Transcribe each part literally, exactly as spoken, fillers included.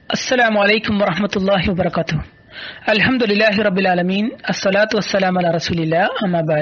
السلام عليكم ورحمة الله وبركاته. الحمد لله رب العالمين. الصلاة والسلام على رسول الله. أما بعد.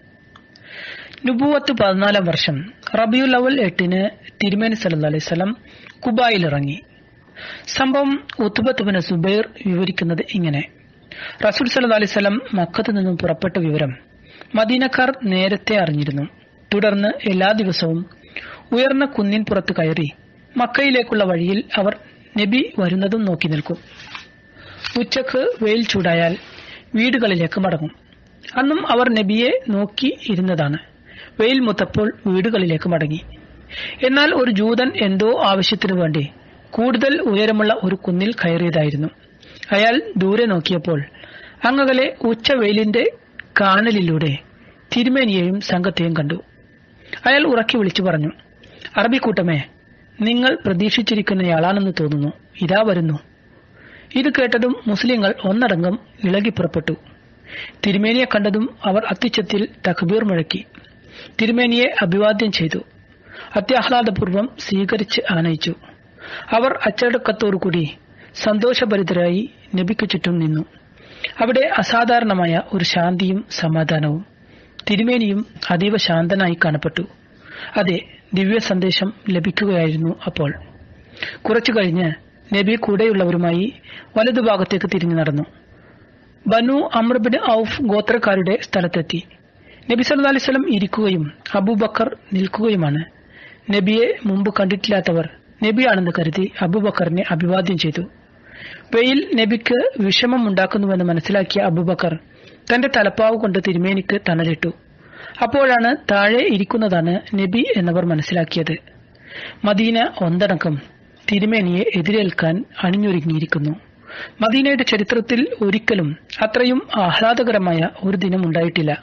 നുബുവത്ത് പതിനാലാം വർഷം റബിയുൽ അവൽ എട്ടിന് തിരുമേനി സല്ലല്ലാഹു അലൈഹി വസല്ലം കുബായിൽ ഇറങ്ങി. സംഭവം ഉത്ബത്ത് ബിൻ സുബൈർ വിവരിക്കുന്നത് ഇങ്ങനെ: റസൂൽ സല്ലല്ലാഹു അലൈഹി വസല്ലം മക്കത്ത് നിന്നും പുറപ്പെട്ട വിവരം മദീനക്കാർ നേരത്തെ അറിഞ്ഞിരുന്നു. തുടർന്ന് എല്ലാ ദിവസവും ഉയർന്ന കുന്നിൻ പുറത്ത് കയറി മക്കയിലേക്കുള്ള വഴിയിൽ അവർ നബി വരുന്നതും നോക്കി നിൽക്കും. ഉച്ചക്ക് വെയിൽ ചൂടായാൽ വീടുകളിലേക്ക് മടങ്ങും. അന്നും അവർ നബിയെ നോക്കി ഇരുന്നതാണ്. വെയിൽ മുത്തപ്പോൾ വീടുകളിലേക്ക് മടങ്ങി. എന്നാൽ ഒരു ജൂതൻ എന്തോ ആവശ്യത്തിനു വേണ്ടി കൂടുതൽ ഉയരമുള്ള ഒരു കുന്നിൽ കയറിയതായിരുന്നു. അയാൾ ദൂരെ നോക്കിയപ്പോൾ അങ്ങകലെ ഉച്ചവെയിലിന്റെ കാണലിലൂടെ തിരുമേനിയെയും സംഘത്തെയും കണ്ടു. അയാൾ ഉറക്കി വിളിച്ചു പറഞ്ഞു: അറബിക്കൂട്ടമേ, നിങ്ങൾ പ്രതീക്ഷിച്ചിരിക്കുന്നയാളാണെന്ന് തോന്നുന്നു, ഇതാ വരുന്നു. ഇത് കേട്ടതും മുസ്ലിങ്ങൾ ഒന്നടങ്കം ഇളകി പുറപ്പെട്ടു. തിരുമേനിയെ കണ്ടതും അവർ അത്യുച്ചത്തിൽ തക്ബീർ മുഴക്കി. തിരുമേനിയെ അഭിവാദ്യം ചെയ്തു. അത്യാഹ്ലാദപൂർവ്വം സ്വീകരിച്ച് ആനയിച്ചു. അവർ അച്ചടക്കത്തോടുകൂടി സന്തോഷഭരിതരായി നബിക്കു ചുറ്റും നിന്നു. അവിടെ അസാധാരണമായ ഒരു ശാന്തിയും സമാധാനവും. തിരുമേനിയും അതീവ ശാന്തനായി കാണപ്പെട്ടു. അതെ, ദിവ്യ സന്ദേശം ലഭിക്കുകയായിരുന്നു. അപ്പോൾ കുറച്ചു കഴിഞ്ഞ് നബി കൂടെയുള്ളവരുമായി വലതുഭാഗത്തേക്ക് തിരിഞ്ഞു നടന്നു. ബനു അംർ ബിൻ ഔഫ് ഗോത്രക്കാരുടെ സ്ഥലത്തെത്തി. നബി സല്ലല്ലാഹു അലൈഹി വസല്ലം ഇരിക്കുകയും അബൂബക്കർ നിൽക്കുകയുമാണ്. നബിയെ മുമ്പ് കണ്ടിട്ടില്ലാത്തവർ നബിയാണെന്ന് കരുതി അബൂബക്കറിനെ അഭിവാദ്യം ചെയ്തു. വെയിൽ നബിക്ക് വിഷമം ഉണ്ടാക്കുന്നുവെന്ന് മനസ്സിലാക്കിയ അബൂബക്കർ തന്റെ തലപ്പാവ് കൊണ്ട് തിരുമേനിക്ക് തണലിട്ടു. അപ്പോഴാണ് താഴെ ഇരിക്കുന്നതാണ് നബി എന്നവർ മനസ്സിലാക്കിയത്. മദീന ഒന്നടങ്കം തിരുമേനിയെ എതിരേൽക്കാൻ അണിഞ്ഞൊരുങ്ങിയിരിക്കുന്നു. മദീനയുടെ ചരിത്രത്തിൽ ഒരിക്കലും അത്രയും ആഹ്ലാദകരമായ ഒരു ദിനം ഉണ്ടായിട്ടില്ല.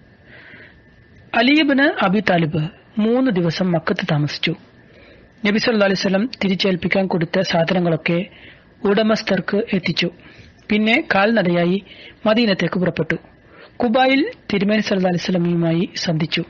അലി ഇബ്നു അബി താലിബ് മൂന്ന് ദിവസം മക്കത്ത് താമസിച്ചു. നബി സല്ലല്ലാഹു അലൈഹി വസല്ലം തിരിച്ചേൽപ്പിക്കാൻ കൊടുത്ത സാധനങ്ങളൊക്കെ ഉടമസ്ഥർക്ക് എത്തിച്ചു. പിന്നെ കാൽനടയായി മദീനത്തേക്ക് പുറപ്പെട്ടു. കുബായിൽ തിരുമേനി സല്ലല്ലാഹു അലൈഹി വസല്ലമയുമായി സന്ധിച്ചു.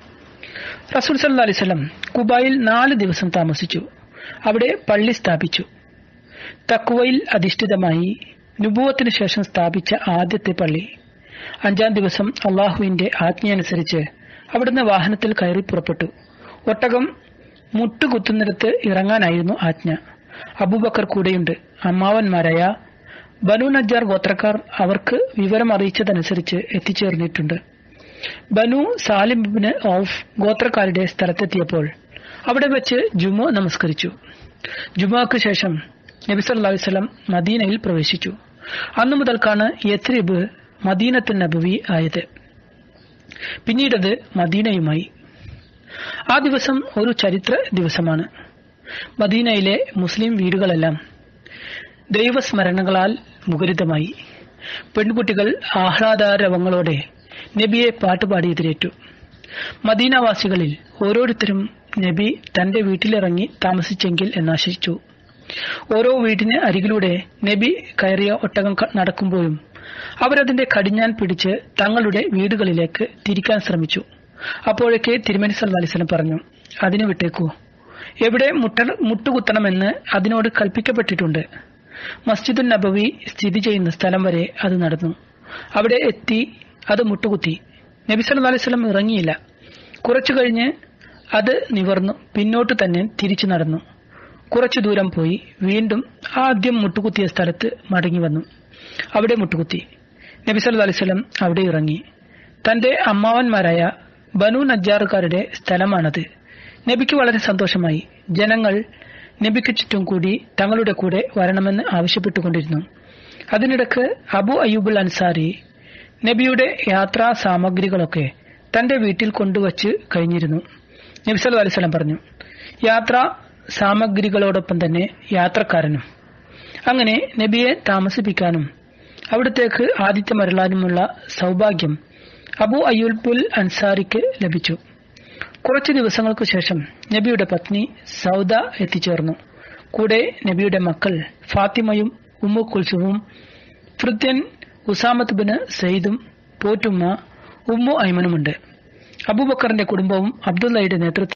റസൂൽ സല്ലല്ലാഹു അലൈഹി വസല്ലം കുബായിൽ നാല് ദിവസം താമസിച്ചു. അവിടെ പള്ളി സ്ഥാപിച്ചു. തഖ്വയിൽ അധിഷ്ഠിതമായി നുബുവത്തിന് ശേഷം സ്ഥാപിച്ച ആദ്യത്തെ പള്ളി. അഞ്ചാം ദിവസം അള്ളാഹുവിന്റെ ആജ്ഞയനുസരിച്ച് അവിടുന്ന് വാഹനത്തിൽ കയറി പുറപ്പെട്ടു. ഒട്ടകം മുട്ടുകുത്തുന്നിടത്ത് ഇറങ്ങാനായിരുന്നു ആജ്ഞ. അബൂബക്കർ കൂടെയുണ്ട്. അമ്മാവന്മാരായ ബനു നജ്ജാർ ഗോത്രക്കാർ അവർക്ക് വിവരം അറിയിച്ചതനുസരിച്ച് എത്തിച്ചേർന്നിട്ടുണ്ട്. ബനു സാലിം ഇബ്നു ഔഫ് ഗോത്രക്കാരുടെ സ്ഥലത്തെത്തിയപ്പോൾ അവിടെ വെച്ച് ജുമുഅ നമസ്കരിച്ചു. ജുമുഅക്ക് ശേഷം നബി സല്ലല്ലാഹു അലൈഹി വസല്ലം മദീനയിൽ പ്രവേശിച്ചു. അന്നു മുതൽക്കാണ് യത്രിബ് മദീനത്തുൻ നബവി ആയത്. പിന്നീടത് മദീനയുമായി. ആ ദിവസം ഒരു ചരിത്ര ദിവസമാണ്. മദീനയിലെ മുസ്ലിം വീടുകളെല്ലാം ദൈവസ്മരണകളാൽ മുഖരിതമായി. പെൺകുട്ടികൾ ആഹ്ലാദാരവങ്ങളോടെ നബിയെ പാട്ടുപാടി എതിരേറ്റു. മദീനവാസികളിൽ ഓരോരുത്തരും നബി തന്റെ വീട്ടിലിറങ്ങി താമസിച്ചെങ്കിൽ എന്നാശിച്ചു. ഓരോ വീടിന് അരികിലൂടെ നബി കയറിയ ഒട്ടകം നടക്കുമ്പോഴും അവരതിന്റെ കടിഞ്ഞാൻ പിടിച്ച് തങ്ങളുടെ വീടുകളിലേക്ക് തിരിക്കാൻ ശ്രമിച്ചു. അപ്പോഴേക്ക് തിരുമേനി സല്ലല്ലാഹു അലൈഹി വസല്ലം പറഞ്ഞു: അതിന് വിട്ടേക്കൂ. എവിടെ മുട്ട മുട്ടുകുത്തണമെന്ന് അതിനോട് കൽപ്പിക്കപ്പെട്ടിട്ടുണ്ട്. മസ്ജിദുൻ നബവി സ്ഥിതി ചെയ്യുന്ന സ്ഥലം വരെ അത് നടന്നു. അവിടെ എത്തി അത് മുട്ടുകുത്തി. നബി സല്ലല്ലാഹു അലൈഹി വസല്ലം ഇറങ്ങിയില്ല. കുറച്ചു കഴിഞ്ഞ് അത് നിവർന്നു പിന്നോട്ട് തന്നെ തിരിച്ചു നടന്നു. കുറച്ചു ദൂരം പോയി വീണ്ടും ആദ്യം മുട്ടുകുത്തിയ സ്ഥലത്ത് മടങ്ങി വന്നു. അവിടെ മുട്ടുകുത്തി. നബി സല്ലല്ലാഹു അലൈഹി വസല്ലം അവിടെ ഇറങ്ങി. തന്റെ അമ്മാവന്മാരായ ബനു നജ്ജാറുകാരുടെ സ്ഥലമാണത്. നബിക്ക് വളരെ സന്തോഷമായി. ജനങ്ങൾ നബിക്ക് ചുറ്റും കൂടി തങ്ങളുടെ കൂടെ വരണമെന്ന് ആവശ്യപ്പെട്ടുകൊണ്ടിരുന്നു. അതിനിടക്ക് അബു അയ്യൂബുൽ അൻസാരി നബിയുടെ യാത്രാ സാമഗ്രികളൊക്കെ തന്റെ വീട്ടിൽ കൊണ്ടുവച്ച് കഴിഞ്ഞിരുന്നു. നബി സല്ലല്ലാഹു അലൈഹി വസല്ലം പറഞ്ഞു: യാത്രാ സാമഗ്രികളോടൊപ്പം തന്നെ യാത്രക്കാരനും. അങ്ങനെ നബിയെ താമസിപ്പിക്കാനും അവിടത്തേക്ക് ആതിഥ്യമരുളാനുമുള്ള സൗഭാഗ്യം അബു അയ്യൂബുൽ അൻസാരിക്ക് ലഭിച്ചു. കുറച്ചു ദിവസങ്ങൾക്കു ശേഷം നബിയുടെ പത്നി സൗദ എത്തിച്ചേർന്നു. കൂടെ നബിയുടെ മക്കൾ ഫാത്തിമയും ഉമ്മു കുൽസുവും ഫൃത്യൻ ഉസാമത്ത് ബിൻ സയ്യിദും പോറ്റുമ്മ ഉമ്മു ഐമനുമുണ്ട്. അബൂബക്കറിന്റെ കുടുംബവും അബ്ദുള്ളയുടെ നേതൃത്വം